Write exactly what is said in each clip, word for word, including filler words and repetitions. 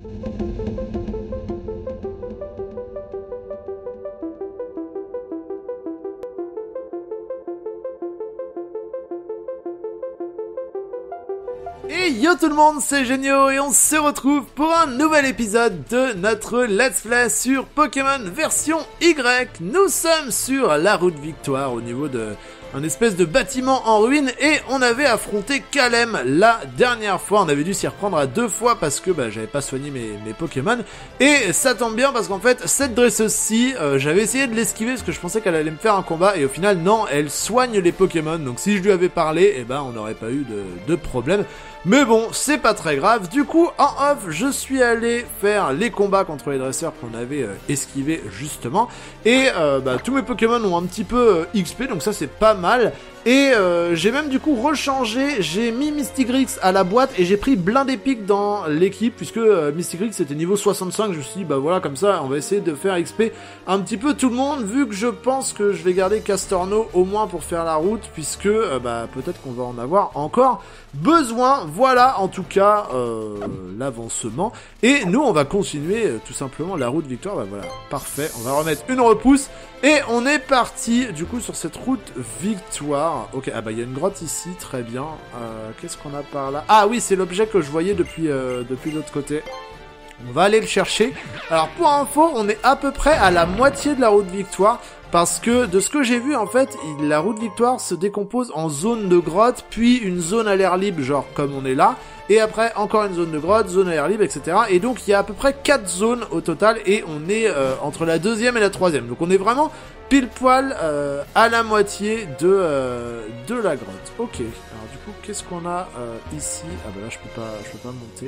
Et yo tout le monde, c'est Génio et on se retrouve pour un nouvel épisode de notre Let's Play sur Pokémon version Y. Nous sommes sur la route Victoire au niveau de un espèce de bâtiment en ruine et on avait affronté Kalem la dernière fois. On avait dû s'y reprendre à deux fois parce que bah, j'avais pas soigné mes, mes Pokémon. Et ça tombe bien parce qu'en fait cette dresseuse-ci, euh, j'avais essayé de l'esquiver parce que je pensais qu'elle allait me faire un combat et au final non, elle soigne les Pokémon. Donc si je lui avais parlé, eh ben on n'aurait pas eu de, de problème. Mais bon, c'est pas très grave. Du coup, en off, je suis allé faire les combats contre les dresseurs qu'on avait euh, esquivés justement. Et euh, bah, tous mes Pokémon ont un petit peu euh, X P, donc ça c'est pas mal. Et euh, j'ai même du coup rechangé, j'ai mis Mystigrix à la boîte et j'ai pris Blindé Pic dans l'équipe, puisque euh, Mystigrix était niveau soixante-cinq, je me suis dit bah voilà, comme ça on va essayer de faire X P un petit peu tout le monde, vu que je pense que je vais garder Castorno au moins pour faire la route, puisque euh, bah peut-être qu'on va en avoir encore besoin. Voilà en tout cas euh, l'avancement. Et nous on va continuer euh, tout simplement la route Victoire, bah voilà, parfait, on va remettre une repousse. Et on est parti, du coup, sur cette route Victoire. Ok, ah bah, il y a une grotte ici, très bien. Euh, qu'est-ce qu'on a par là? Ah oui, c'est l'objet que je voyais depuis, euh, depuis l'autre côté. On va aller le chercher. Alors, pour info, on est à peu près à la moitié de la route Victoire. Parce que, de ce que j'ai vu, en fait, il, la route Victoire se décompose en zone de grotte, puis une zone à l'air libre, genre comme on est là. Et après, encore une zone de grotte, zone à l'air libre, et cetera. Et donc, il y a à peu près quatre zones au total, et on est euh, entre la deuxième et la troisième. Donc, on est vraiment pile poil euh, à la moitié de, euh, de la grotte. Ok, alors du coup, qu'est-ce qu'on a euh, ici? Ah bah là, je peux pas, je peux pas monter.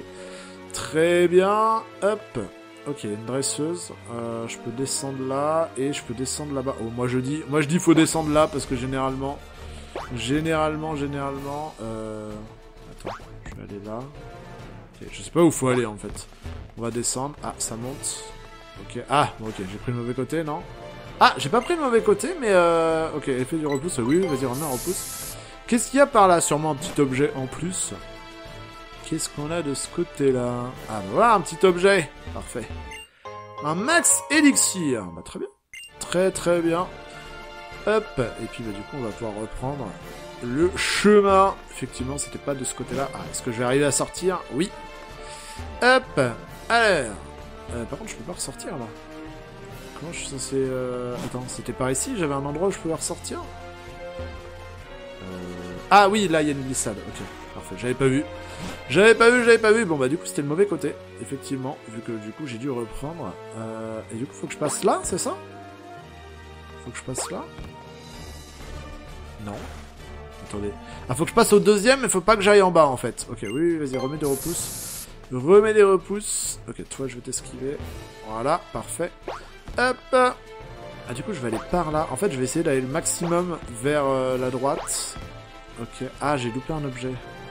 Très bien, hop. Ok, une dresseuse. Euh, je peux descendre là, et je peux descendre là-bas. Oh, moi je dis, moi je dis faut descendre là, parce que généralement, généralement, généralement... Euh... Attends. Je vais aller là. Okay, je sais pas où faut aller en fait. On va descendre. Ah, ça monte. Ok. Ah, bon, ok. J'ai pris le mauvais côté, non? Ah, j'ai pas pris le mauvais côté, mais euh... ok, effet du repousse. Oui, vas-y, remets un repousse. Qu'est-ce qu'il y a par là? Sûrement un petit objet en plus. Qu'est-ce qu'on a de ce côté-là? Ah, bah voilà, un petit objet. Parfait. Un max élixir. Bah, très bien. Très, très bien. Hop. Et puis, bah, du coup, on va pouvoir reprendre le chemin. Effectivement, c'était pas de ce côté-là. Ah, est-ce que je vais arriver à sortir? Oui. Hop. Alors. Euh, par contre, je peux pas ressortir, là. Comment je suis censé... Euh... Attends, c'était par ici? J'avais un endroit où je pouvais ressortir? euh... Ah oui, là, il y a une glissade. Ok, parfait. J'avais pas vu. J'avais pas vu, j'avais pas vu. Bon, bah, du coup, c'était le mauvais côté. Effectivement, vu que, du coup, j'ai dû reprendre. Euh... Et du coup, faut que je passe là, c'est ça? Faut que je passe là? Non. Attendez. Ah, faut que je passe au deuxième, mais faut pas que j'aille en bas, en fait. Ok, oui, vas-y, remets des repousses. Remets des repousses. Ok, toi, je vais t'esquiver. Voilà, parfait. Hop. Ah, du coup, je vais aller par là. En fait, je vais essayer d'aller le maximum vers euh, la droite. Ok. Ah, j'ai loupé un objet.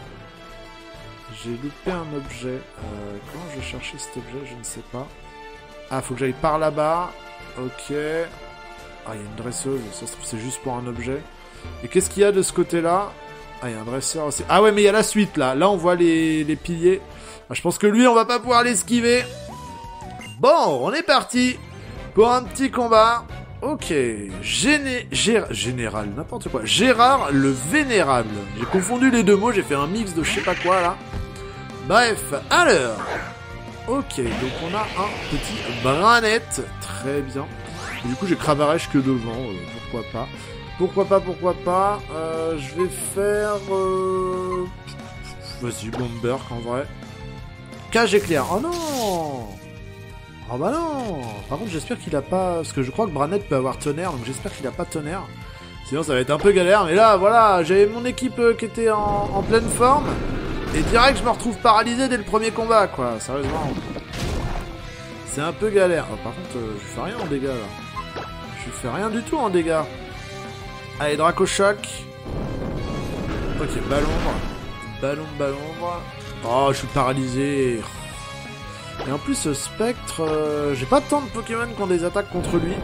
J'ai loupé un objet. Euh, comment je vais chercher cet objet? Je ne sais pas. Ah, faut que j'aille par là-bas. Ok. Ah, il y a une dresseuse. Ça se trouve, c'est juste pour un objet. Et qu'est-ce qu'il y a de ce côté-là? Ah, il y a un dresseur aussi. Ah ouais, mais il y a la suite, là. Là, on voit les, les piliers. Ah, je pense que lui, on va pas pouvoir l'esquiver. Bon, on est parti pour un petit combat. Ok. Géné... Gé... Général, n'importe quoi. Gérard le Vénérable. J'ai confondu les deux mots, j'ai fait un mix de je sais pas quoi, là. Bref, alors. Ok, donc on a un petit Branette. Très bien. Et du coup, j'ai Cravarèche que devant. Euh, pourquoi pas. Pourquoi pas, pourquoi pas. Euh, je vais faire... Euh... Vas-y, Bomberk en vrai. Cage éclair. Oh non! Oh bah non! Par contre, j'espère qu'il a pas... Parce que je crois que Branette peut avoir tonnerre, donc j'espère qu'il a pas tonnerre. Sinon, ça va être un peu galère. Mais là, voilà, j'avais mon équipe euh, qui était en, en pleine forme. Et direct, je me retrouve paralysé dès le premier combat, quoi. Sérieusement. C'est un peu galère. Oh, par contre, euh, je fais rien en dégâts, là. Je fais rien du tout en dégâts. Allez, Dracochoc. Ok, ballon. Ballon, ballon. Oh, je suis paralysé. Et en plus, ce Spectre... Euh, j'ai pas tant de Pokémon qui ont des attaques contre lui.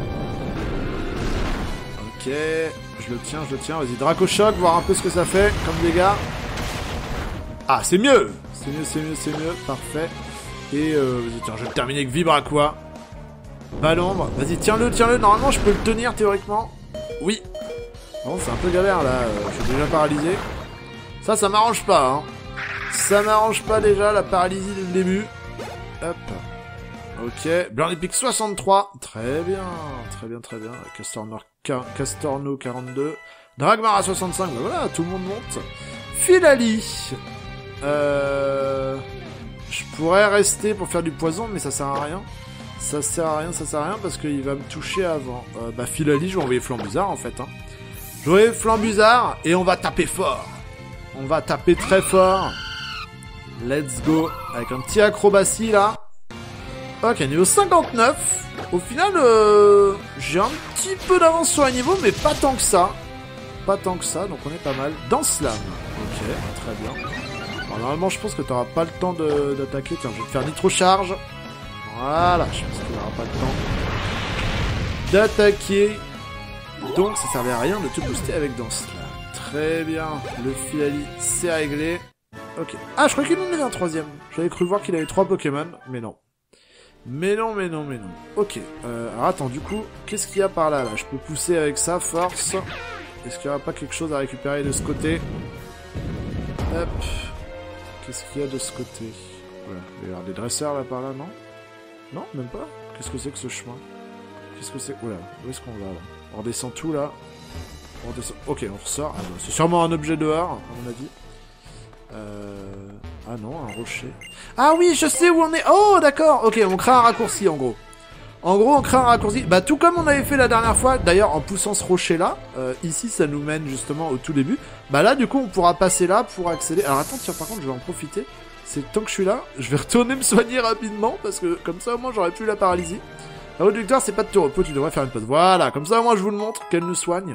Ok. Je le tiens, je le tiens. Vas-y, Dracochoc, voir un peu ce que ça fait comme dégâts. Ah, c'est mieux. C'est mieux, c'est mieux, c'est mieux. Parfait. Et euh, vas-y, tiens, je vais le terminer avec Vibraqua. Pas l'ombre. Vas-y, tiens-le, tiens-le. Normalement, je peux le tenir théoriquement. Oui. Bon, c'est un peu galère là. Euh, je suis déjà paralysé. Ça, ça m'arrange pas. Hein. Ça m'arrange pas déjà la paralysie dès le début. Hop. Ok. Blanc-Epic soixante-trois. Très bien. Très bien, très bien. Castorno, Castorno quarante-deux. Dragmara soixante-cinq. Bah voilà, tout le monde monte. Filali. Euh... Je pourrais rester pour faire du poison, mais ça sert à rien. Ça sert à rien, ça sert à rien parce qu'il va me toucher avant. Euh, bah, Filali, je vais envoyer Flambuzard en fait. Hein. Je vais envoyer Flambuzard et on va taper fort. On va taper très fort. Let's go. Avec un petit acrobatie là. Ok, niveau cinquante-neuf. Au final, euh, j'ai un petit peu d'avance sur les niveaux, mais pas tant que ça. Pas tant que ça, donc on est pas mal. Dans Slam. Ok, très bien. Alors, normalement, je pense que tu n'auras pas le temps d'attaquer. Tiens, je vais te faire Nitro Charge. Voilà, je pense qu'il n'aura pas le temps d'attaquer. Donc, ça servait à rien de te booster avec dans Slam. Très bien. Le Filali, c'est réglé. Ok. Ah, je crois qu'il en avait un troisième. J'avais cru voir qu'il avait trois Pokémon, mais non. Mais non, mais non, mais non. Ok. Euh, alors attends, du coup, qu'est-ce qu'il y a par là, là? Je peux pousser avec ça, force. Est-ce qu'il n'y aura pas quelque chose à récupérer de ce côté? Hop. Qu'est-ce qu'il y a de ce côté? Voilà. Il va y avoir des dresseurs là par là, non? Non, même pas. Qu'est-ce que c'est que ce chemin? Qu'est-ce que c'est? Oula, où est-ce qu'on va là? On redescend tout là. On redescend... Ok, on ressort. Ah, c'est sûrement un objet dehors, à mon avis. Euh... Ah non, un rocher. Ah oui, je sais où on est. Oh, d'accord. Ok, on crée un raccourci en gros. En gros, on crée un raccourci. Bah, tout comme on avait fait la dernière fois. D'ailleurs, en poussant ce rocher-là, euh, ici, ça nous mène justement au tout début. Bah là, du coup, on pourra passer là pour accéder. Alors attends, tiens, par contre, je vais en profiter. C'est tant que je suis là, je vais retourner me soigner rapidement parce que comme ça, au moins, j'aurais plus la paralysie. La route du victoire, c'est pas de te repos. Tu devrais faire une pause. Voilà, comme ça, au moins, je vous le montre qu'elle nous soigne.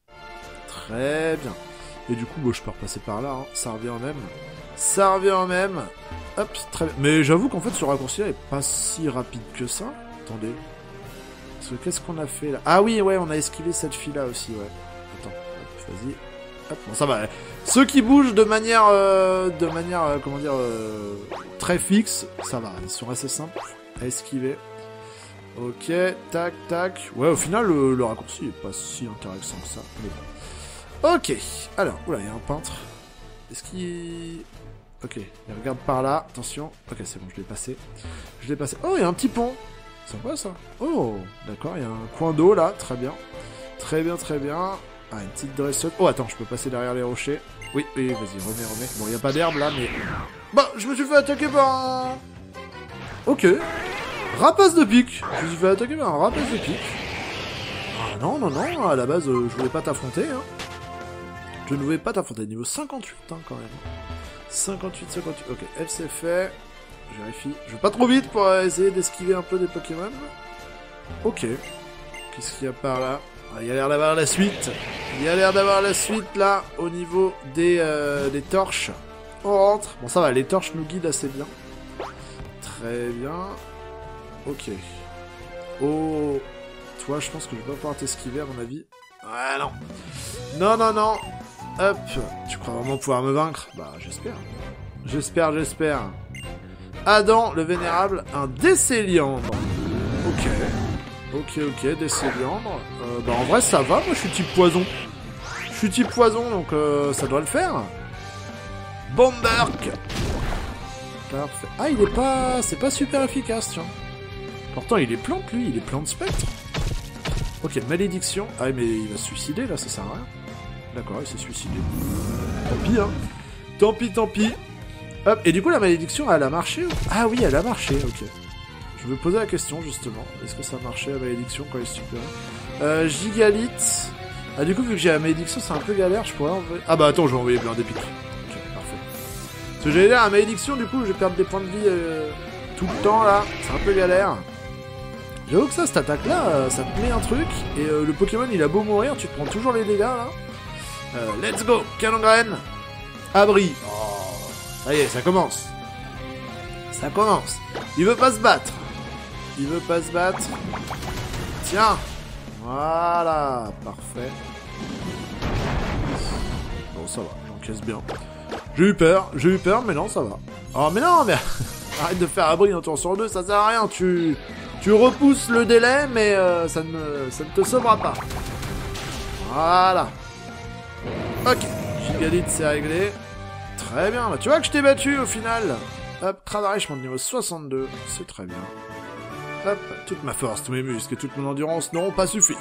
Très bien. Et du coup, bon, je peux repasser par là. Hein. Ça revient en même. Ça revient en même. Hop, très bien. Mais j'avoue qu'en fait, ce raccourci-là est pas si rapide que ça. Attendez. Parce que qu'est-ce qu'on a fait là? Ah oui, ouais, on a esquivé cette fille-là aussi, ouais. Attends, hop, vas-y. Hop, bon, ça va. Ceux qui bougent de manière, euh, de manière, euh, comment dire, euh, très fixe, ça va. Ils sont assez simples à esquiver. Ok, tac, tac. Ouais, au final, le, le raccourci est pas si intéressant que ça. Mais bon. Ok. Alors, oula, il y a un peintre. Est-ce qu'il... Ok, il regarde par là. Attention. Ok, c'est bon, je l'ai passé. Je l'ai passé. Oh, il y a un petit pont. Sympa ça. Oh, d'accord, il y a un coin d'eau là, très bien. Très bien, très bien. Ah, une petite dresseuse. Oh, attends, je peux passer derrière les rochers. Oui, oui, vas-y, remets, remets. Bon, il n'y a pas d'herbe là, mais... Bah, je me suis fait attaquer par un... Ok. Rapace de pique. Je me suis fait attaquer par un rapace de pique. Ah non, non, non, à la base, euh, je voulais pas t'affronter, hein. Je ne voulais pas t'affronter. Niveau cinquante-huit, hein, quand même. cinquante-huit, cinquante-huit. Ok, elle c'est fait. Je vérifie. Je vais pas trop vite pour essayer d'esquiver un peu des Pokémon. Ok. Qu'est-ce qu'il y a par là? Ah, il y a l'air d'avoir la suite. Il y a l'air d'avoir la suite là au niveau des, euh, des torches. On rentre. Bon ça va, les torches nous guident assez bien. Très bien. Ok. Oh. Toi je pense que je vais pas pouvoir t'esquiver à mon avis. Ah non. Non, non, non. Hop. Tu crois vraiment pouvoir me vaincre? Bah j'espère. J'espère, j'espère. Adam, le vénérable, un Décéliandre. Ok. Ok, ok, Décéliandre. Euh, bah en vrai ça va, moi je suis type poison. Je suis type poison, donc euh, ça doit le faire. Bomberk. Parfait. Ah, il est pas... C'est pas super efficace, tiens. Pourtant, il est plante, lui. Il est plante spectre. Ok, malédiction. Ah, mais il va se suicider, là, ça sert à rien. D'accord, il s'est suicidé. Tant pis, hein. Tant pis, tant pis. Hop, et du coup, la malédiction, elle a marché ou... Ah oui, elle a marché, ok. Je me posais la question, justement. Est-ce que ça a marché, la malédiction, quand il est super euh, Gigalith. Ah, du coup, vu que j'ai la malédiction, c'est un peu galère, je pourrais envoyer... Ah bah attends, je vais envoyer plein d'épiques. Ok, parfait. Parce que j'allais dire, la malédiction, du coup, je vais perdre des points de vie euh, tout le temps, là. C'est un peu galère. J'avoue que ça, cette attaque-là, euh, ça te met un truc, et euh, le Pokémon, il a beau mourir, tu te prends toujours les dégâts, là. Euh, let's go, Canon-Graine. Abri. Oh, ça y est, ça commence. Ça commence. Il veut pas se battre. Il veut pas se battre. Tiens. Voilà, parfait. Bon, ça va, j'encaisse bien. J'ai eu peur, j'ai eu peur, mais non, ça va. Oh, mais non, mais... Arrête de faire abri un tour sur deux, ça sert à rien. Tu, tu repousses le délai, mais euh, ça, ne, ça ne te sauvera pas. Voilà. Ok, Gigalith c'est réglé. Très bien, bah, tu vois que je t'ai battu au final. Hop, Cravaray, je monte niveau soixante-deux, c'est très bien. Hop, toute ma force, tous mes muscles et toute mon endurance n'auront pas suffi.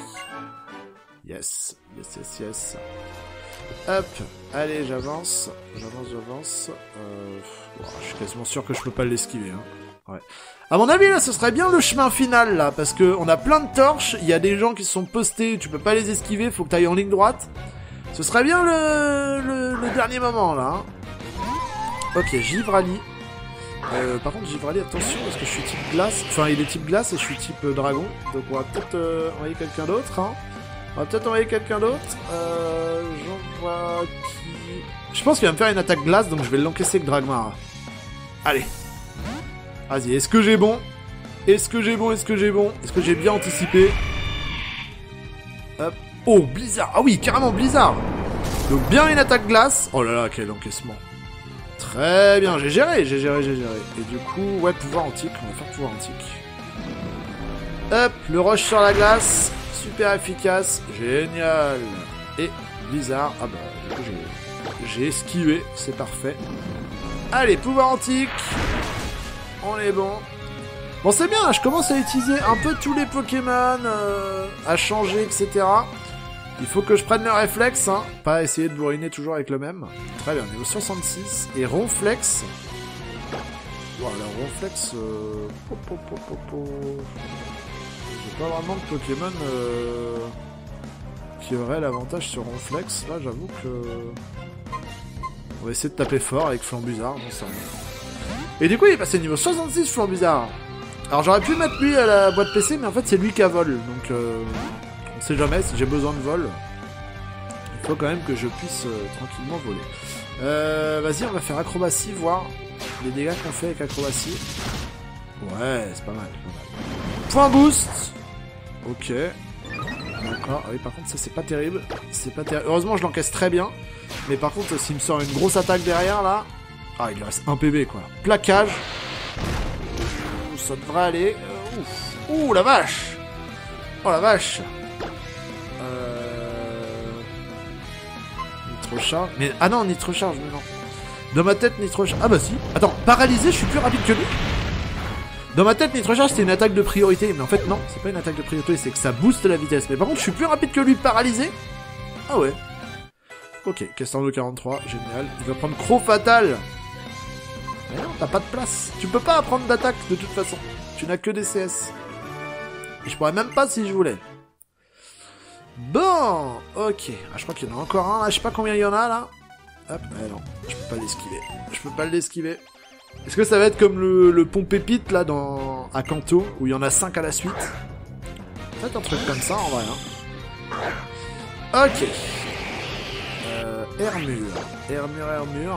Yes, yes, yes, yes. Hop, allez, j'avance, j'avance, j'avance. Euh, oh, je suis quasiment sûr que je peux pas l'esquiver. Hein. Ouais. À mon avis, là, ce serait bien le chemin final, là, parce que on a plein de torches, il y a des gens qui se sont postés, tu peux pas les esquiver, faut que t'ailles en ligne droite. Ce serait bien le, le, le dernier moment, là. Hein. Ok, Givrali. Euh, par contre, Givrali, attention, parce que je suis type glace. Enfin, il est type glace et je suis type euh, dragon. Donc, on va peut-être euh, envoyer quelqu'un d'autre. Hein. On va peut-être envoyer quelqu'un d'autre. Euh, J'en vois qui... Je pense qu'il va me faire une attaque glace, donc je vais l'encaisser avec Dragmar. Allez. Vas-y, est-ce que j'ai bon? Est-ce que j'ai bon? Est-ce que j'ai bon? Est-ce que j'ai bien anticipé? Hop. Oh, Blizzard. Ah oui, carrément Blizzard. Donc, bien une attaque glace. Oh là là, quel encaissement. Très bien, j'ai géré, j'ai géré, j'ai géré. Et du coup, ouais, pouvoir antique, on va faire pouvoir antique. Hop, le rush sur la glace, super efficace, génial. Et Blizzard, ah bah, du coup, j'ai esquivé, c'est parfait. Allez, pouvoir antique, on est bon. Bon, c'est bien, je commence à utiliser un peu tous les Pokémon, euh, à changer, et cetera. Il faut que je prenne le réflexe, hein. Pas essayer de bourriner toujours avec le même. Très bien, niveau soixante-six. Et Ronflex. Voilà, Ronflex... Euh... Po, po, po, po, po. J'ai pas vraiment de Pokémon euh... qui aurait l'avantage sur Ronflex. Là, j'avoue que... On va essayer de taper fort avec Flambuzard, non, ça va. Et du coup, il est passé niveau soixante-six, Flambuzard. Alors, j'aurais pu mettre lui à la boîte P C, mais en fait, c'est lui qui a vol. Donc... Euh... On sait jamais, si j'ai besoin de vol, il faut quand même que je puisse euh, tranquillement voler. Euh, Vas-y, on va faire acrobatie, voir les dégâts qu'on fait avec acrobatie. Ouais, c'est pas mal, pas mal. Point boost. Ok. D'accord. Ah oui, par contre, ça c'est pas terrible. C'est pas terrible. Heureusement, je l'encaisse très bien. Mais par contre, s'il me sort une grosse attaque derrière, là... Ah, il lui reste un P B, quoi. Plaquage. Ouh, ça devrait aller. Euh, ouf. Ouh, la vache. Oh, la vache. Nitrocharge. Mais ah non, nitrocharge, mais non. Dans ma tête, nitrocharge. Ah bah si. Attends, paralysé, je suis plus rapide que lui. Dans ma tête, nitrocharge, c'était une attaque de priorité. Mais en fait, non, c'est pas une attaque de priorité, c'est que ça booste la vitesse. Mais par contre, je suis plus rapide que lui, paralysé. Ah ouais. Ok, Castan de quarante-trois, génial. Il va prendre Croc Fatal. Mais non, t'as pas de place. Tu peux pas apprendre d'attaque de toute façon. Tu n'as que des C S. Et je pourrais même pas si je voulais. Bon, ok. Ah, je crois qu'il y en a encore un là. Je sais pas combien il y en a là. Hop, mais non, je peux pas l'esquiver. Je peux pas l'esquiver. Est-ce que ça va être comme le, le pont Pépite là dans à Kanto où il y en a cinq à la suite? Peut-être un truc comme ça en vrai. Hein. Ok. Euh, Hermure. Hermure, Hermure.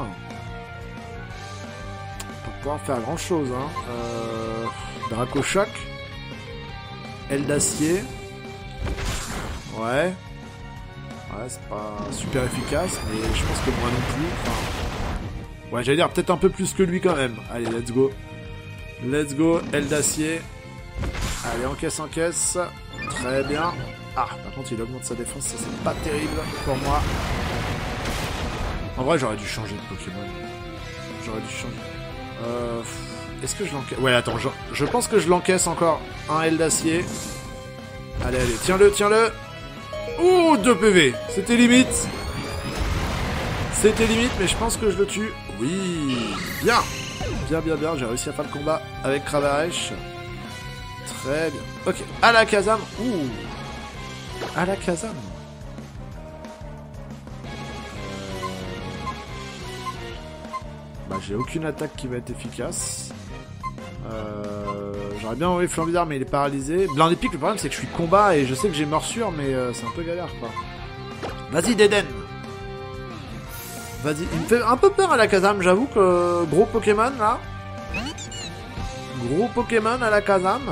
On va pouvoir faire grand chose. Hein. Euh, Dracochoc. Aile d'acier. Ouais. Ouais, c'est pas super efficace, mais je pense que moi non plus. Enfin... Ouais, j'allais dire peut-être un peu plus que lui quand même. Allez, let's go. Let's go, aile d'acier. Allez, encaisse, encaisse. Très bien. Ah, par contre, il augmente sa défense, ça c'est pas terrible pour moi. En vrai, j'aurais dû changer de Pokémon. J'aurais dû changer. Euh... Est-ce que je l'encaisse? Ouais, attends, je... je pense que je l'encaisse encore. Un aile d'acier. Allez, allez, tiens-le, tiens-le. Ouh, deux P V. C'était limite. C'était limite, mais je pense que je le tue. Oui, bien. Bien, bien, bien. J'ai réussi à faire le combat avec Cravaresh. Très bien. Ok, à la Kazam. Ouh. À la Kazam. Bah, j'ai aucune attaque qui va être efficace. Euh, J'aurais bien envoyé Flambizarre, mais il est paralysé. Blindé Pique, le problème c'est que je suis combat et je sais que j'ai morsure, mais euh, c'est un peu galère quoi. Vas-y, Deden. Vas-y, il me fait un peu peur à la Kazam, j'avoue que euh, gros Pokémon là. Gros Pokémon à la Kazam.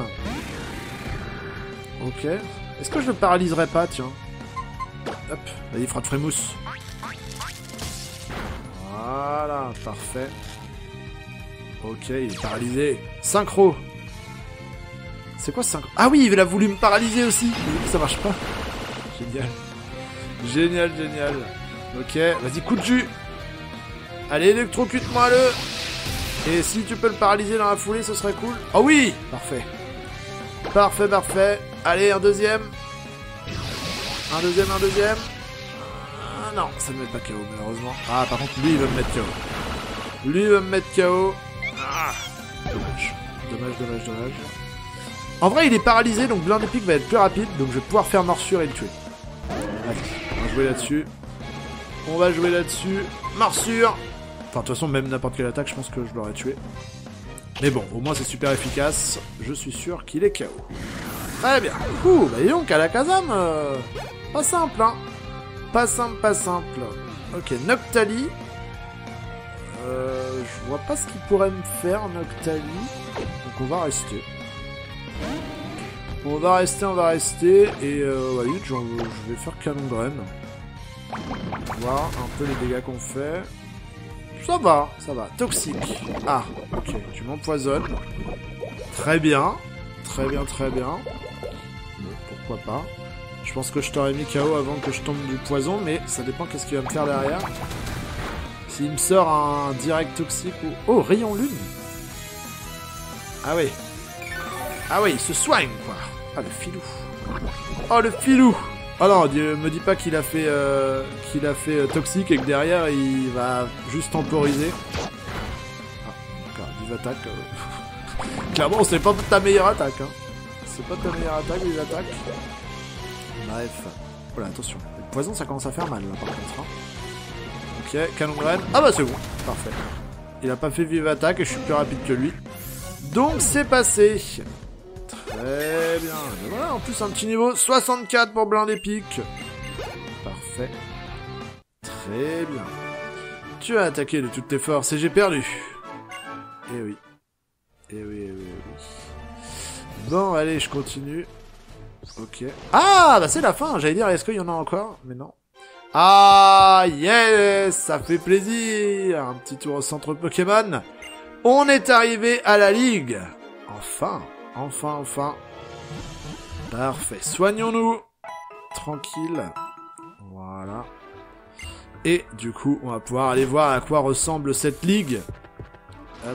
Ok. Est-ce que je le paralyserai pas, tiens? Hop, vas-y, frappe Frémousse. Voilà, parfait. Ok, il est paralysé. Synchro. C'est quoi synchro? Ah oui, il a voulu me paralyser aussi. Ça marche pas. Génial. Génial, génial. Ok, vas-y, coup de jus. Allez, électrocute-moi le. Et si tu peux le paralyser dans la foulée, ce serait cool. Oh oui. Parfait. Parfait, parfait. Allez, un deuxième. Un deuxième, un deuxième. Ah non, ça ne met pas K O malheureusement. Ah, par contre, lui, il va me mettre K O. Lui, il va me mettre K O. Ah, dommage. Dommage, dommage, dommage. En vrai, il est paralysé, donc blinde épique va être plus rapide. Donc je vais pouvoir faire morsure et le tuer. Allez, on va jouer là-dessus. On va jouer là-dessus. Morsure. Enfin, de toute façon, même n'importe quelle attaque, je pense que je l'aurais tué. Mais bon, au moins c'est super efficace. Je suis sûr qu'il est K O. Très bien. Ouh, bah dis donc, à la Kazam, euh, pas simple, hein. Pas simple, pas simple. Ok, Noctali. Euh, je vois pas ce qu'il pourrait me faire, Noctali. Donc on va rester. On va rester, on va rester. Et euh, bah, vite, je vais faire Canon Graine. Voir un peu les dégâts qu'on fait. Ça va, ça va. Toxique. Ah, ok, tu m'empoisonnes. Très bien. Très bien, très bien. Bon, pourquoi pas. Je pense que je t'aurais mis K O avant que je tombe du poison, mais ça dépend qu'est-ce qu'il va me faire derrière. S'il me sort un direct toxique ou... Oh, rayon lune. Ah oui. Ah oui, il se soigne, quoi. Ah, le filou. Oh, le filou. Oh non, me dis pas qu'il a fait euh, qu'il a fait euh, toxique et que derrière il va juste temporiser. Ah, d'accord, vive attaque. Euh... Clairement, c'est pas ta meilleure attaque. Hein. C'est pas ta meilleure attaque, vive attaque. Bref. Voilà, attention. Le poison, ça commence à faire mal, là, par contre. Hein. Ok, canon graine. Ah bah c'est bon, parfait. Il a pas fait vive attaque et je suis plus rapide que lui. Donc c'est passé. Très bien. Et voilà, en plus un petit niveau soixante-quatre pour blinde épique. Parfait. Très bien. Tu as attaqué de toutes tes forces et j'ai perdu. Eh oui. Eh oui, eh oui, eh oui. Bon, allez, je continue. Ok. Ah, bah c'est la fin. J'allais dire, est-ce qu'il y en a encore? Mais non. Ah, yes, ça fait plaisir. Un petit tour au centre Pokémon. On est arrivé à la ligue. Enfin. Enfin, enfin. Parfait. Soignons-nous. Tranquille. Voilà. Et du coup, on va pouvoir aller voir à quoi ressemble cette ligue. Hop.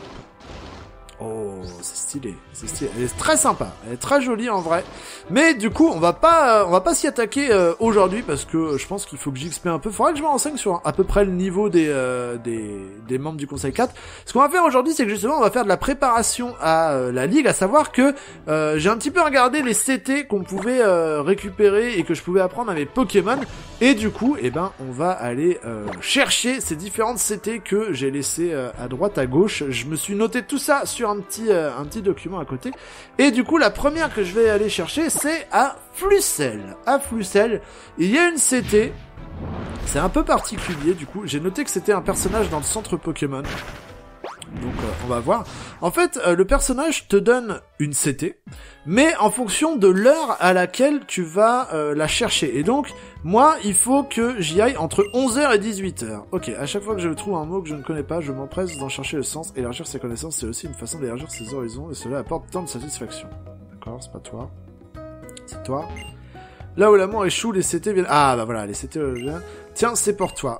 Oh, c'est stylé, c'est stylé. Elle est très sympa, elle est très jolie en vrai. Mais du coup, on va pas, euh, on va pas s'y attaquer euh, aujourd'hui parce que je pense qu'il faut que j'X P un peu. Faudra que je me renseigne sur à peu près le niveau des euh, des, des membres du Conseil quatre. Ce qu'on va faire aujourd'hui, c'est que justement, on va faire de la préparation à euh, la ligue, à savoir que euh, j'ai un petit peu regardé les C T qu'on pouvait euh, récupérer et que je pouvais apprendre à mes Pokémon. Et du coup, eh ben, on va aller euh, chercher ces différentes C T que j'ai laissées euh, à droite, à gauche. Je me suis noté tout ça sur un petit euh, un petit document à côté. Et du coup, la première que je vais aller chercher, c'est à Flucel. À Flucel, il y a une C T. C'est un peu particulier, du coup. J'ai noté que c'était un personnage dans le centre Pokémon. Donc euh, on va voir. En fait, euh, le personnage te donne une C T, mais en fonction de l'heure à laquelle tu vas euh, la chercher. Et donc, moi, il faut que j'y aille entre onze heures et dix-huit heures. Ok, à chaque fois que je trouve un mot que je ne connais pas, je m'empresse d'en chercher le sens. Élargir ses connaissances, c'est aussi une façon d'élargir ses horizons, et cela apporte tant de satisfaction. D'accord, c'est pas toi. C'est toi. Là où l'amour échoue, les C T viennent... Ah, bah voilà, les C T viennent... Tiens, c'est pour toi.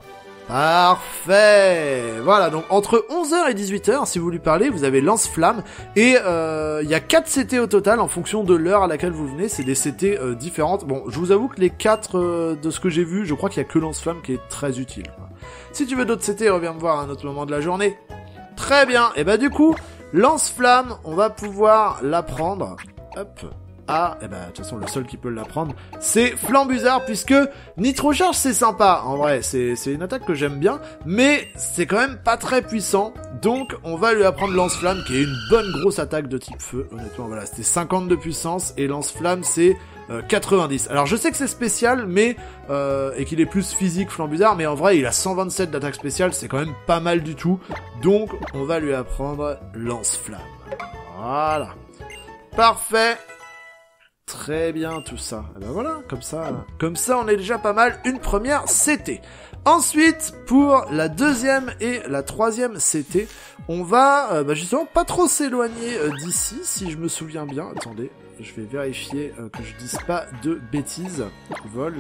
Parfait. Voilà, donc entre onze heures et dix-huit heures, si vous lui parlez, vous avez Lance-Flamme. Et euh, il y a quatre C T au total, en fonction de l'heure à laquelle vous venez. C'est des C T euh, différentes. Bon, je vous avoue que les quatre, euh, de ce que j'ai vu, je crois qu'il y a que Lance-Flamme qui est très utile. Si tu veux d'autres C T, reviens me voir à un autre moment de la journée. Très bien. Et bah du coup, Lance-Flamme, on va pouvoir la prendre. Hop. Ah, et bah de toute façon le seul qui peut l'apprendre, c'est Flambuzard, puisque Nitrocharge c'est sympa, en vrai, c'est c'est une attaque que j'aime bien, mais c'est quand même pas très puissant, donc on va lui apprendre Lance-Flamme, qui est une bonne grosse attaque de type feu, honnêtement, voilà, c'était cinquante de puissance, et Lance-Flamme c'est euh, quatre-vingt-dix. Alors je sais que c'est spécial, mais, euh, et qu'il est plus physique Flambuzard, mais en vrai il a cent vingt-sept d'attaque spéciale, c'est quand même pas mal du tout, donc on va lui apprendre Lance-Flamme. Voilà. Parfait. très bien tout ça. Et ben voilà, comme ça, comme ça on est déjà pas mal. Une première C T. Ensuite, pour la deuxième et la troisième C T, on va euh, bah justement pas trop s'éloigner euh, d'ici, si je me souviens bien. Attendez, je vais vérifier euh, que je dise pas de bêtises. Vol.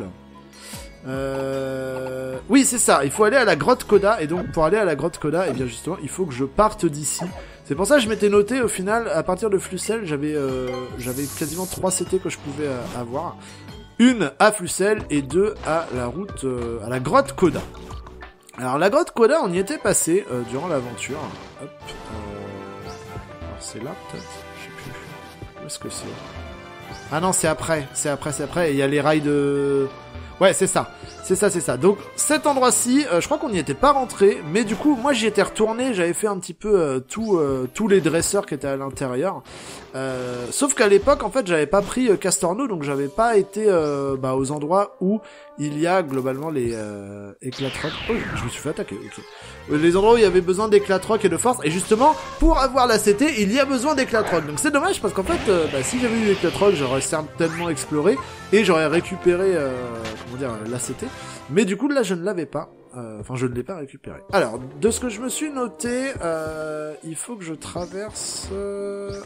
Euh... Oui, c'est ça, il faut aller à la grotte Koda, et donc pour aller à la grotte Koda, et bien justement, il faut que je parte d'ici. C'est pour ça que je m'étais noté, au final, à partir de Flussel, j'avais euh, j'avais quasiment trois C T que je pouvais euh, avoir. Une à Flussel et deux à la route, euh, à la grotte Koda. Alors la grotte Koda, on y était passé euh, durant l'aventure. Hop. Euh... Alors c'est là peut-être, je sais plus. Où est-ce que c'est? Ah non, c'est après, c'est après, c'est après. Et il y a les rails de... Ouais, c'est ça, c'est ça, c'est ça. Donc cet endroit-ci, euh, je crois qu'on n'y était pas rentré, mais du coup, moi j'y étais retourné, j'avais fait un petit peu euh, tout, euh, tous les dresseurs qui étaient à l'intérieur. Euh, sauf qu'à l'époque, en fait, j'avais pas pris euh, Castorno, donc j'avais pas été euh, bah, aux endroits où il y a globalement les euh, éclatrocs. Oh, je me suis fait attaquer, ok. Les endroits où il y avait besoin d'éclatrocs et de force, et justement, pour avoir la C T, il y a besoin d'éclatrocs. Donc c'est dommage, parce qu'en fait, euh, bah, si j'avais eu l'éclatroc, j'aurais certainement exploré, et j'aurais récupéré, euh, comment dire, la C T. Mais du coup, là, je ne l'avais pas. Euh, enfin, je ne l'ai pas récupéré. Alors, de ce que je me suis noté, euh, il faut que je traverse... Euh...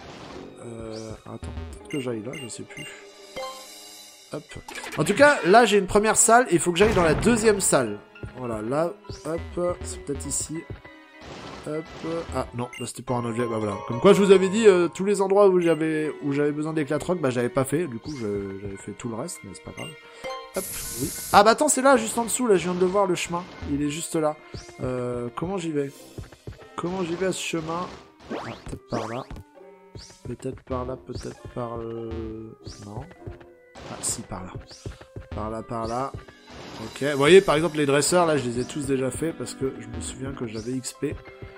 Euh, attends, peut-être que j'aille là, je sais plus. Hop. En tout cas, là, j'ai une première salle, et il faut que j'aille dans la deuxième salle. Voilà, là, hop, c'est peut-être ici. Hop, ah, non, là, c'était pas un objet, bah voilà. Comme quoi, je vous avais dit, euh, tous les endroits où j'avais où j'avais besoin d'éclatroc, bah j'avais pas fait, du coup, j'avais fait tout le reste, mais c'est pas grave. Hop, oui. Ah bah attends, c'est là, juste en dessous, là, je viens de le voir, le chemin. Il est juste là. Euh, comment j'y vais? Comment j'y vais à ce chemin? Ah, peut-être par là. Peut-être par là, peut-être par... Euh... Non. Ah, si, par là. Par là, par là. Ok, vous voyez, par exemple, les dresseurs, là, je les ai tous déjà faits, parce que je me souviens que j'avais X P.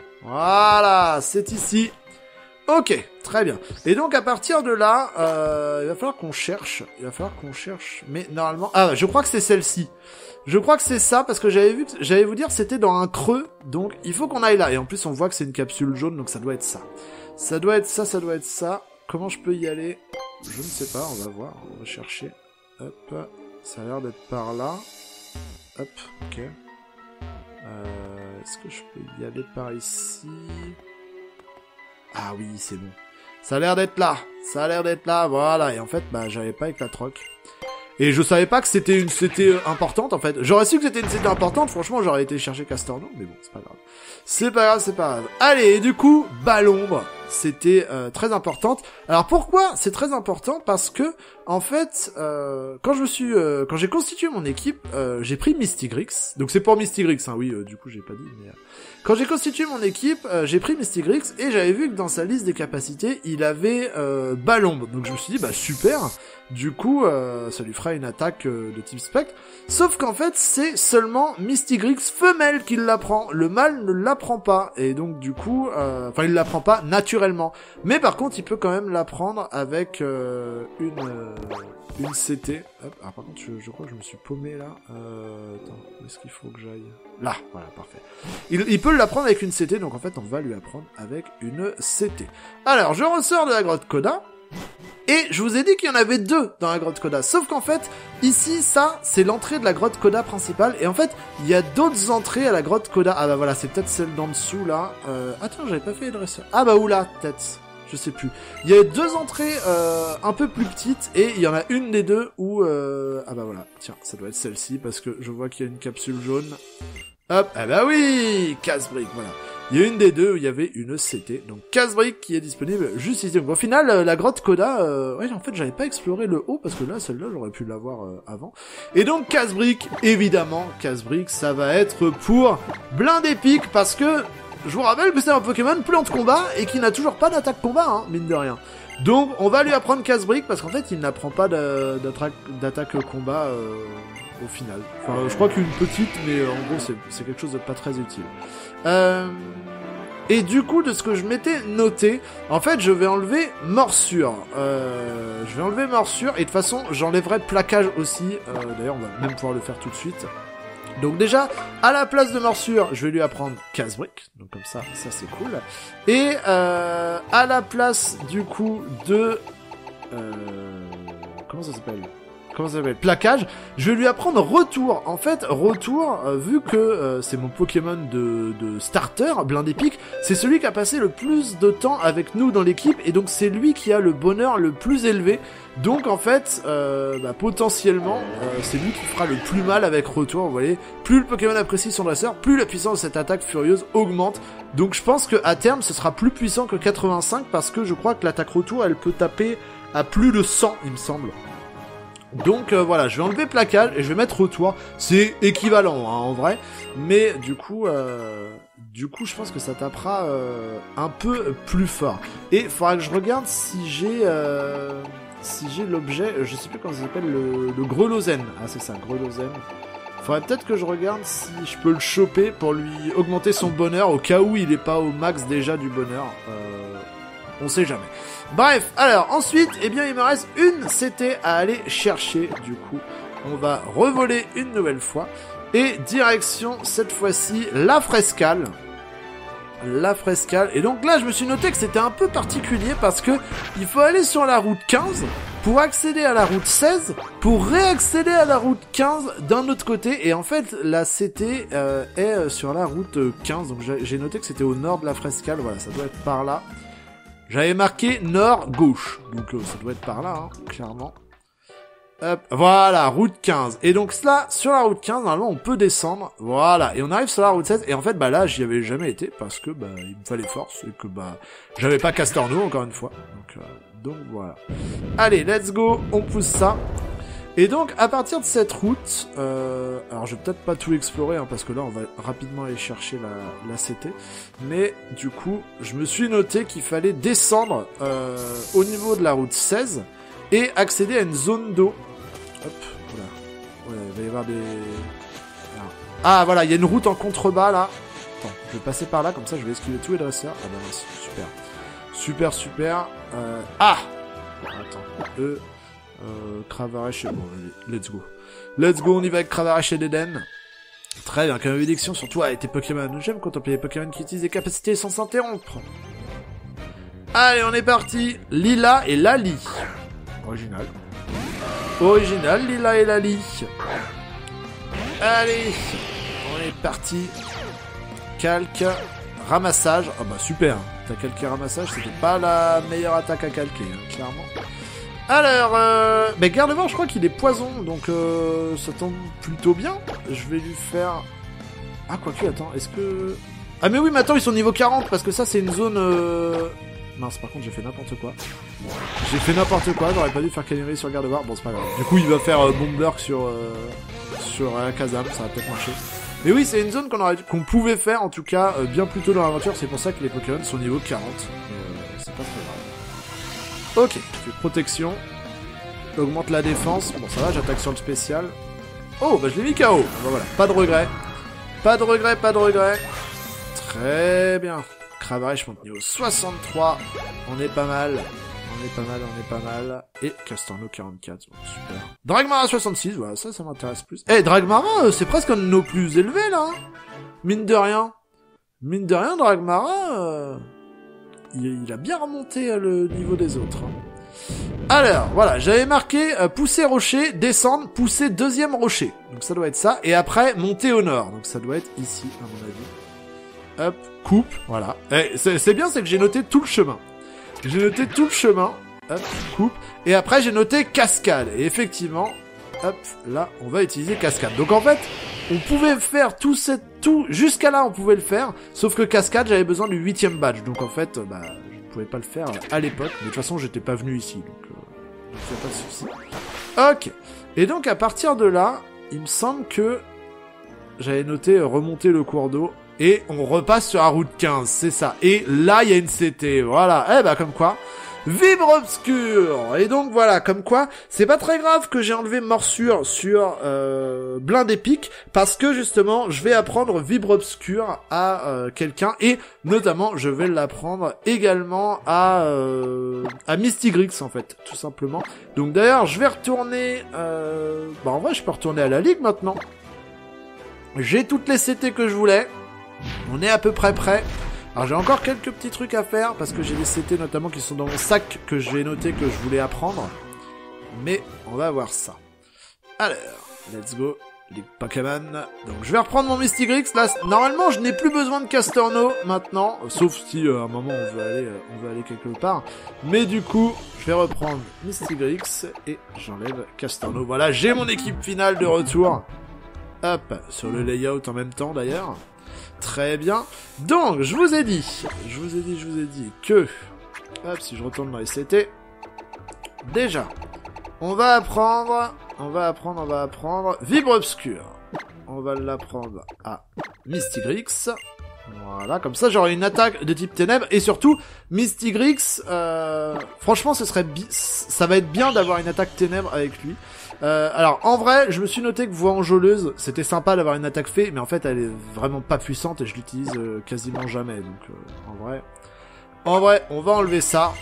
Voilà, c'est ici. Ok, très bien. Et donc, à partir de là, euh, il va falloir qu'on cherche. Il va falloir qu'on cherche, mais normalement... Ah, je crois que c'est celle-ci. Je crois que c'est ça, parce que j'avais vu, que... j'allais vous dire, c'était dans un creux, donc il faut qu'on aille là. Et en plus, on voit que c'est une capsule jaune, donc ça doit être ça. Ça doit être ça, ça doit être ça. Comment je peux y aller? Je ne sais pas, on va voir, on va chercher. Hop, ça a l'air d'être par là. Hop, ok. Euh, Est-ce que je peux y aller par ici? Ah oui, c'est bon. Ça a l'air d'être là. Ça a l'air d'être là, voilà. Et en fait, bah, j'avais pas éclatroc. Et je savais pas que c'était une C T importante, en fait. J'aurais su que c'était une C T importante, franchement, j'aurais été chercher Castorno, mais bon, c'est pas grave. C'est pas grave, c'est pas grave. Allez, et du coup, bah, l'ombre, c'était euh, très importante. Alors pourquoi c'est très important? Parce que, en fait, euh, quand je me suis, euh, quand j'ai constitué mon équipe, euh, j'ai pris Mystigrix. Donc c'est pour Mystigrix, hein, oui, euh, du coup, j'ai pas dit, mais... Euh... Quand j'ai constitué mon équipe, euh, j'ai pris Mystigrix, et j'avais vu que dans sa liste des capacités, il avait euh, Balombe. Donc je me suis dit, bah, super. Du coup, euh, ça lui fera une attaque euh, de type spectre. Sauf qu'en fait, c'est seulement Mystigrix femelle qui l'apprend. Le mâle ne l'apprend pas. Et donc, du coup, euh, enfin, il l'apprend pas naturellement. Mais par contre, il peut quand même l'apprendre avec euh, une euh, une C T. Hop. Ah, par contre, je, je crois que je me suis paumé là. Euh, attends, où est-ce qu'il faut que j'aille? Là, voilà, parfait. Il, il peut l'apprendre avec une C T, donc en fait, on va lui apprendre avec une C T. Alors, je ressors de la grotte Koda. Et je vous ai dit qu'il y en avait deux dans la grotte Koda. Sauf qu'en fait, ici, ça, c'est l'entrée de la grotte Koda principale. Et en fait, il y a d'autres entrées à la grotte Koda. Ah bah voilà, c'est peut-être celle d'en dessous, là. Euh... Attends, j'avais pas fait les dresseurs. Ah bah oula, peut-être. Je sais plus. Il y a deux entrées euh, un peu plus petites. Et il y en a une des deux où... Euh... Ah bah voilà, tiens, ça doit être celle-ci. Parce que je vois qu'il y a une capsule jaune. Hop, ah bah oui, casse-brique, voilà. Il y a une des deux où il y avait une C T, donc casse-brique qui est disponible juste ici. Donc au final, la grotte Koda, euh, ouais, en fait, j'avais pas exploré le haut parce que là, celle-là, j'aurais pu l'avoir euh, avant. Et donc casse-brique, évidemment, casse-brique, ça va être pour blind épique parce que je vous rappelle que c'est un Pokémon plante combat et qui n'a toujours pas d'attaque combat, hein, mine de rien. Donc on va lui apprendre casse-brique parce qu'en fait, il n'apprend pas d'attaque combat. Euh, au final. Enfin, je crois qu'une petite, mais euh, en gros, c'est quelque chose de pas très utile. Euh... Et du coup, de ce que je m'étais noté, en fait, je vais enlever morsure. Euh... Je vais enlever morsure, et de toute façon, j'enlèverai plaquage aussi. Euh, D'ailleurs, on va même pouvoir le faire tout de suite. Donc déjà, à la place de morsure, je vais lui apprendre casse-brique. Donc comme ça, ça c'est cool. Et euh, à la place, du coup, de... Euh... comment ça s'appelle? Comment ça s'appelle? Plaquage. Je vais lui apprendre retour. En fait, retour, euh, vu que euh, c'est mon Pokémon de, de starter, blindé pique, c'est celui qui a passé le plus de temps avec nous dans l'équipe, et donc c'est lui qui a le bonheur le plus élevé. Donc en fait, euh, bah, potentiellement, euh, c'est lui qui fera le plus mal avec retour, vous voyez. Plus le Pokémon apprécie son dresseur, plus la puissance de cette attaque furieuse augmente. Donc je pense qu'à terme, ce sera plus puissant que quatre-vingt-cinq, parce que je crois que l'attaque retour, elle peut taper à plus de cent, il me semble. Donc euh, voilà, je vais enlever plaquage et je vais mettre retour. C'est équivalent hein, en vrai, mais du coup, euh, du coup, je pense que ça tapera euh, un peu plus fort. Et il faudra que je regarde si j'ai, euh, si j'ai l'objet, je sais plus comment ça s'appelle, le, le Grelozen. Ah c'est ça, Grelozen. Faudrait peut-être que je regarde si je peux le choper pour lui augmenter son bonheur au cas où il est pas au max déjà du bonheur. Euh, on sait jamais. Bref, alors ensuite, eh bien il me reste une C T à aller chercher. Du coup, on va revoler une nouvelle fois. Et direction, cette fois-ci, la Frescale. La Frescale. Et donc là, je me suis noté que c'était un peu particulier parce que il faut aller sur la route quinze pour accéder à la route seize, pour réaccéder à la route quinze d'un autre côté. Et en fait, la C T euh, est sur la route quinze. Donc j'ai noté que c'était au nord de la Frescale. Voilà, ça doit être par là. J'avais marqué nord-gauche, donc euh, ça doit être par là, hein, clairement. Hop, voilà, route quinze. Et donc là, sur la route quinze, normalement, on peut descendre. Voilà, et on arrive sur la route seize. Et en fait, bah là, j'y avais jamais été parce que bah il me fallait force et que bah j'avais pas Castorno encore une fois. Donc, euh, donc voilà. Allez, let's go, on pousse ça. Et donc, à partir de cette route, euh, alors je vais peut-être pas tout explorer, hein, parce que là, on va rapidement aller chercher la, la C T, mais du coup, je me suis noté qu'il fallait descendre euh, au niveau de la route seize et accéder à une zone d'eau. Hop, voilà. Ouais, il va y avoir des... Ah, voilà, il y a une route en contrebas, là. Attends, je vais passer par là, comme ça, je vais esquiver tous les dresseurs. Ah bah mince, super. Super, super. Euh... Ah Attends, E... Euh, Cravaresh, bon, allez, let's go. Let's go, on y va avec Cravaresh et Deden. Très bien, comme bénédiction sur toi et tes Pokémon. J'aime contempler les Pokémon qui utilisent des capacités sans s'interrompre. Allez, on est parti. Lila et Lali. Original. Original, Lila et Lali. Allez, on est parti. Calque, ramassage. Ah bah super, t'as calqué ramassage, c'était pas la meilleure attaque à calquer, hein, clairement. Alors, euh... bah, Gardevoir, je crois qu'il est poison, donc euh, ça tombe plutôt bien. Je vais lui faire... Ah, quoique, attends, est-ce que... Ah, mais oui, mais attends, ils sont niveau quarante, parce que ça, c'est une zone... Euh... Mince, par contre, j'ai fait n'importe quoi. J'ai fait n'importe quoi, j'aurais pas dû faire Canary sur Gardevoir. Bon, c'est pas grave. Du coup, il va faire euh, Bomberg sur... Euh... sur euh, Kazam, ça va peut-être marcher. Mais oui, c'est une zone qu'on aurait... qu'on pouvait faire, en tout cas, euh, bien plus tôt dans l'aventure. C'est pour ça que les Pokémon sont niveau quarante. Euh, c'est pas très grave. Ok, je fais protection. Augmente la défense. Bon, ça va, j'attaque sur le spécial. Oh, bah je l'ai mis K O. Bah, voilà, pas de regret. Pas de regret, pas de regret. Très bien. Cravaresh monte niveau soixante-trois. On est pas mal. On est pas mal, on est pas mal. Et Castorno quarante-quatre. Bon, super. Dragmara soixante-six, voilà, ça, ça m'intéresse plus. Eh, hey, Dragmara, euh, c'est presque un de nos plus élevés, là. Hein, mine de rien. Mine de rien, Dragmara... Euh... Il, il a bien remonté euh, le niveau des autres. Hein. Alors, voilà, j'avais marqué euh, pousser rocher, descendre, pousser deuxième rocher. Donc ça doit être ça. Et après, monter au nord. Donc ça doit être ici, à mon avis. Hop, coupe, voilà. Et c'est, c'est bien, c'est que j'ai noté tout le chemin. J'ai noté tout le chemin. Hop, coupe. Et après, j'ai noté cascade. Et effectivement, hop, là, on va utiliser cascade. Donc en fait, on pouvait faire tout cette... tout jusqu'à là, on pouvait le faire. Sauf que cascade, j'avais besoin du huitième badge. Donc en fait, bah, je ne pouvais pas le faire à l'époque. Mais de toute façon, j'étais pas venu ici. Donc, euh, donc y a pas de souci. Ok. Et donc à partir de là, il me semble que j'avais noté euh, remonter le cours d'eau. Et on repasse sur la route quinze, c'est ça. Et là, il y a une C T, voilà. Eh bah, comme quoi, Vibre Obscur. Et donc, voilà, comme quoi, c'est pas très grave que j'ai enlevé Morsure sur euh, Blindé Pique, parce que, justement, je vais apprendre Vibre Obscur à euh, quelqu'un, et notamment, je vais l'apprendre également à euh, à Mystigrix, en fait, tout simplement. Donc, d'ailleurs, je vais retourner... Euh... Bah, en vrai, je peux retourner à la Ligue, maintenant. J'ai toutes les C T que je voulais. On est à peu près prêt. Alors j'ai encore quelques petits trucs à faire parce que j'ai des C T notamment qui sont dans mon sac que j'ai noté que je voulais apprendre. mais on va voir ça. Alors, let's go, les Pokémon. Donc je vais reprendre mon Mystigrix. Là, normalement, je n'ai plus besoin de Castorno maintenant, sauf si euh, à un moment on veut aller, euh, on veut aller quelque part. Mais du coup, je vais reprendre Mystigrix et j'enlève Castorno. Voilà, j'ai mon équipe finale de retour. Hop, sur le layout en même temps d'ailleurs. Très bien. Donc, je vous ai dit, je vous ai dit, je vous ai dit que... Hop, si je retourne dans les C T... Déjà, on va apprendre... On va apprendre, on va apprendre... Vibre Obscur. On va l'apprendre à Mystigrix. Voilà, comme ça j'aurai une attaque de type ténèbres. Et surtout, Mystigrix... Euh, franchement, ce serait bi- ça va être bien d'avoir une attaque ténèbres avec lui. Euh, alors, en vrai, je me suis noté que voix enjôleuse, c'était sympa d'avoir une attaque fée, mais en fait, elle est vraiment pas puissante et je l'utilise euh, quasiment jamais. Donc, euh, en vrai, en vrai, on va enlever ça.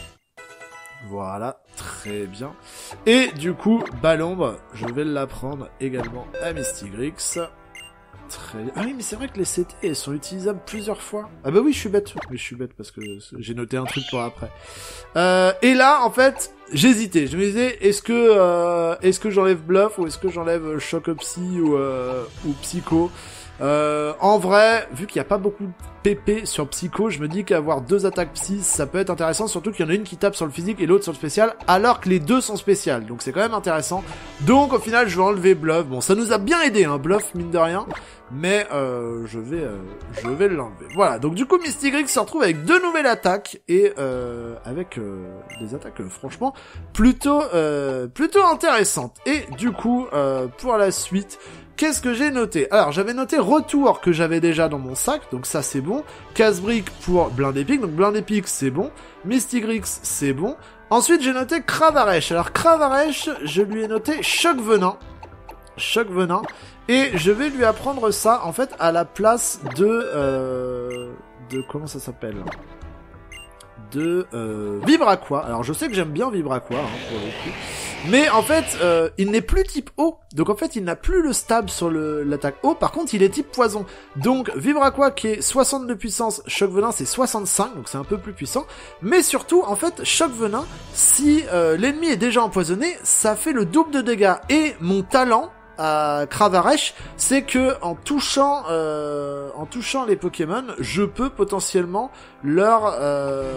Voilà, très bien. Et du coup, Balombe, je vais l'apprendre également à Mystigrix. Très bien. Ah oui, mais c'est vrai que les C T, elles sont utilisables plusieurs fois. Ah bah oui, je suis bête. Mais je suis bête parce que j'ai noté un truc pour après. Euh, et là, en fait, j'hésitais. Je me disais, est-ce que euh, est-ce que j'enlève Bluff ou est-ce que j'enlève Choc Psy ou, euh, ou Psycho. Euh, en vrai, vu qu'il n'y a pas beaucoup de P P sur Psycho, je me dis qu'avoir deux attaques Psy, ça peut être intéressant, surtout qu'il y en a une qui tape sur le physique et l'autre sur le spécial, alors que les deux sont spéciales, donc c'est quand même intéressant. Donc au final, je vais enlever Bluff. Bon, ça nous a bien aidé, hein, Bluff, mine de rien, mais euh, je vais euh, je vais l'enlever. Voilà, donc du coup, Mystigrix se retrouve avec deux nouvelles attaques, et euh, avec euh, des attaques, euh, franchement, plutôt, euh, plutôt intéressantes. Et du coup, euh, pour la suite... Qu'est-ce que j'ai noté? Alors, j'avais noté Retour que j'avais déjà dans mon sac, donc ça c'est bon. Casse-brique pour Blinde Épique, donc Blinde Épique c'est bon. Mystigrix c'est bon. Ensuite, j'ai noté Cravarèche. Alors, Cravarèche, je lui ai noté Choc Venin. Choc Venin. Et je vais lui apprendre ça, en fait, à la place de... Euh, de... Comment ça s'appelle ? De euh, Vibraqua. Alors je sais que j'aime bien Vibraqua, hein, pour le coup. Mais en fait, euh, il n'est plus type eau. Donc en fait, il n'a plus le stab sur le, l'attaque eau. Par contre, il est type poison. Donc Vibraqua qui est soixante de puissance, Choc Venin c'est soixante-cinq, donc c'est un peu plus puissant. Mais surtout, en fait, Choc Venin, si euh, l'ennemi est déjà empoisonné, ça fait le double de dégâts. Et mon talent à Cravarèche, c'est que en touchant euh, en touchant les Pokémon, je peux potentiellement leur euh,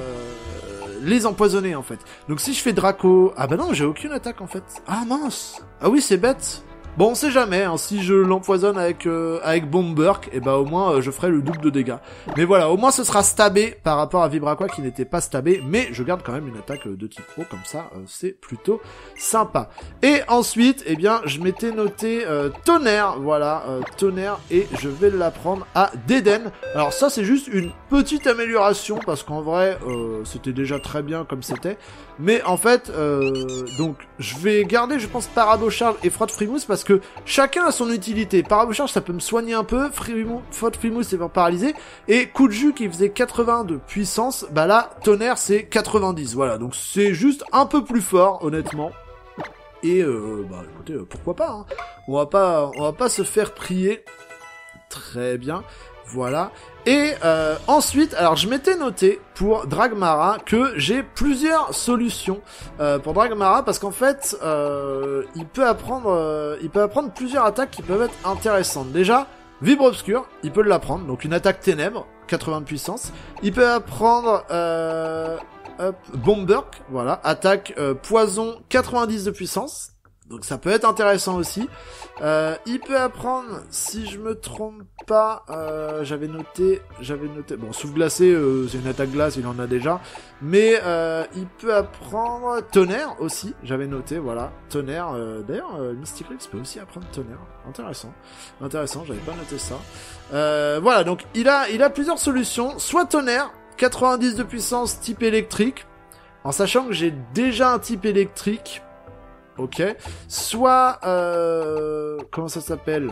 les empoisonner en fait. Donc si je fais Draco, ah bah non, j'ai aucune attaque en fait. Ah mince. Ah oui, c'est bête. Bon, on sait jamais, hein, si je l'empoisonne avec euh, avec Bomberk, et bah au moins euh, je ferai le double de dégâts. Mais voilà, au moins ce sera stabé par rapport à Vibraqua qui n'était pas stabé, mais je garde quand même une attaque euh, de type pro, comme ça, euh, c'est plutôt sympa. Et ensuite, eh bien, je m'étais noté euh, Tonnerre, voilà, euh, Tonnerre, et je vais l'apprendre à Déden. Alors ça, c'est juste une petite amélioration, parce qu'en vrai, euh, c'était déjà très bien comme c'était. Mais en fait, euh, donc, je vais garder, je pense, Parabocharge et Frotte Frimousse, parce que chacun a son utilité. Parabocharge, ça peut me soigner un peu, Frimou, Frotte Frimousse, c'est pour paralyser, et Coup de Jus qui faisait quatre-vingts de puissance, bah là, Tonnerre, c'est quatre-vingt-dix, voilà. Donc c'est juste un peu plus fort, honnêtement. Et, euh, bah, écoutez, euh, pourquoi pas, hein. On va pas, on va pas se faire prier. Très bien. Voilà. Et euh, ensuite, alors je m'étais noté pour Dragmara que j'ai plusieurs solutions euh, pour Dragmara, parce qu'en fait, euh, il peut apprendre, euh, il peut apprendre plusieurs attaques qui peuvent être intéressantes. Déjà, Vibre Obscur, il peut l'apprendre, donc une attaque ténèbres, quatre-vingts de puissance. Il peut apprendre euh, hop, Bomberk, voilà, attaque euh, poison, quatre-vingt-dix de puissance. Donc ça peut être intéressant aussi. Euh, il peut apprendre, si je me trompe pas, euh, j'avais noté, j'avais noté, bon, souffle glacé, euh, c'est une attaque glace, il en a déjà. Mais euh, il peut apprendre Tonnerre aussi, j'avais noté, voilà, Tonnerre. Euh, d'ailleurs, euh, Mystigrix peut aussi apprendre Tonnerre. Intéressant, intéressant, j'avais pas noté ça. Euh, voilà, donc il a, il a plusieurs solutions. Soit Tonnerre, quatre-vingt-dix de puissance, type électrique, en sachant que j'ai déjà un type électrique. Ok. Soit, euh, comment ça s'appelle?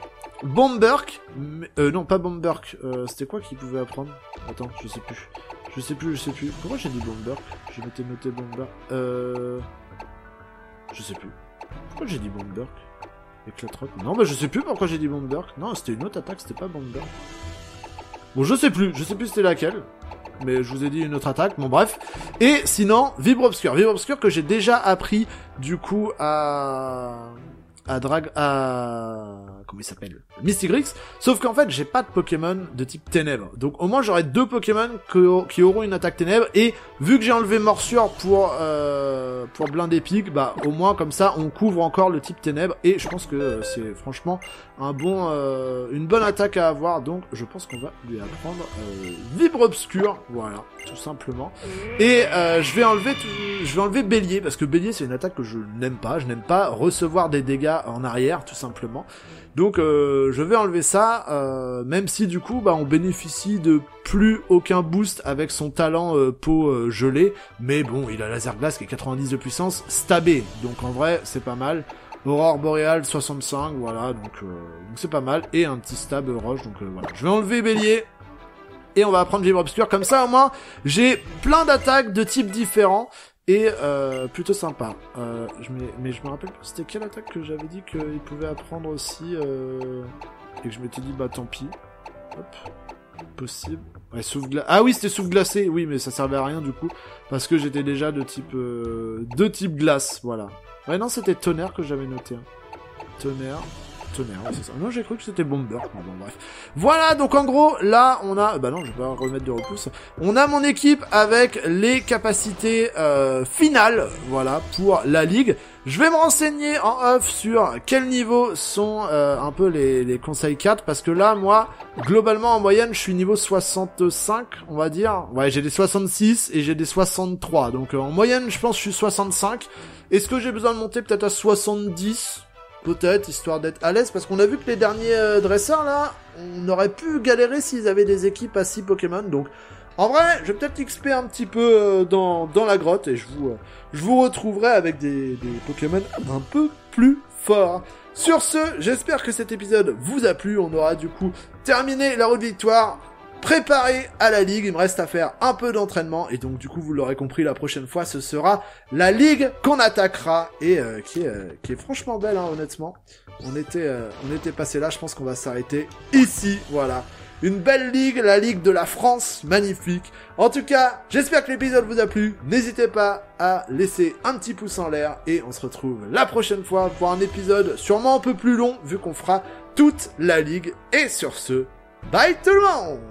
Bomberk. Euh, non, pas Bomberk. Euh, c'était quoi qu'il pouvait apprendre? Attends, je sais plus. Je sais plus, je sais plus. Pourquoi j'ai dit Bomberk? Je m'étais noté Bomberk. Euh... Je sais plus. Pourquoi j'ai dit Bomberk? Éclatroc. Non, bah je sais plus pourquoi j'ai dit Bomberk. Non, c'était une autre attaque, c'était pas Bomberk. Bon, je sais plus. Je sais plus c'était laquelle. mais je vous ai dit une autre attaque, bon bref. Et sinon, Vibre Obscur. Vibre Obscur que j'ai déjà appris, du coup, à... à Drag... à... comment il s'appelle, Mystigrix, sauf qu'en fait j'ai pas de Pokémon de type ténèbres, donc au moins j'aurai deux Pokémon que, qui auront une attaque ténèbres, et vu que j'ai enlevé morsure pour euh, pour blinder pique, bah au moins comme ça on couvre encore le type ténèbres, et je pense que euh, c'est franchement un bon euh, une bonne attaque à avoir, donc je pense qu'on va lui apprendre euh, Vibre Obscur, voilà, tout simplement, et euh, je vais enlever tout, je vais enlever Bélier, parce que Bélier c'est une attaque que je n'aime pas, je n'aime pas recevoir des dégâts en arrière, tout simplement. Donc euh, je vais enlever ça, euh, même si du coup bah on bénéficie de plus aucun boost avec son talent euh, peau euh, gelée, mais bon il a laser glace qui est quatre-vingt-dix de puissance, stabé, donc en vrai c'est pas mal. Aurore boréale soixante-cinq, voilà, donc euh, donc c'est pas mal, et un petit stab euh, roche, donc euh, voilà. Je vais enlever Bélier, et on va apprendre Vibre Obscur, comme ça au moins j'ai plein d'attaques de types différents. Et euh, plutôt sympa. Euh, je mais, mais je me rappelle pas, c'était quelle attaque que j'avais dit qu'il pouvait apprendre aussi, euh, et que je m'étais dit bah tant pis. Hop, possible. Ouais, souffle gla... Ah oui, c'était souffle glacé. Oui, mais ça servait à rien du coup, parce que j'étais déjà de type euh, de type glace, voilà. Ouais non, c'était tonnerre que j'avais noté. Hein. Tonnerre. Tonnerre, ouais, c'est ça. Non, j'ai cru que c'était Bomber. Bon, bon, bref. Voilà, donc en gros, là, on a... Bah non, je vais pas remettre de repousse. On a mon équipe avec les capacités euh, finales, voilà, pour la ligue. Je vais me renseigner en off sur quel niveau sont euh, un peu les, les conseils quatre, parce que là, moi, globalement, en moyenne, je suis niveau soixante-cinq, on va dire. Ouais, j'ai des soixante-six et j'ai des soixante-trois. Donc, euh, en moyenne, je pense que je suis soixante-cinq. Est-ce que j'ai besoin de monter peut-être à soixante-dix ? Peut-être, histoire d'être à l'aise, parce qu'on a vu que les derniers euh, dresseurs, là, on aurait pu galérer s'ils avaient des équipes à six Pokémon, donc, en vrai, je vais peut-être X P un petit peu euh, dans, dans la grotte, et je vous, euh, je vous retrouverai avec des, des Pokémon un peu plus forts. Sur ce, j'espère que cet épisode vous a plu, on aura du coup terminé la route de victoire, préparé à la ligue, il me reste à faire un peu d'entraînement, et donc du coup vous l'aurez compris, la prochaine fois ce sera la ligue qu'on attaquera, et euh, qui, est, euh, qui est franchement belle, hein, honnêtement. On était, euh, on était passé là, je pense qu'on va s'arrêter ici, voilà. Une belle ligue, la ligue de la France, magnifique. En tout cas, j'espère que l'épisode vous a plu, n'hésitez pas à laisser un petit pouce en l'air, et on se retrouve la prochaine fois pour un épisode sûrement un peu plus long, vu qu'on fera toute la ligue, et sur ce, bye tout le monde!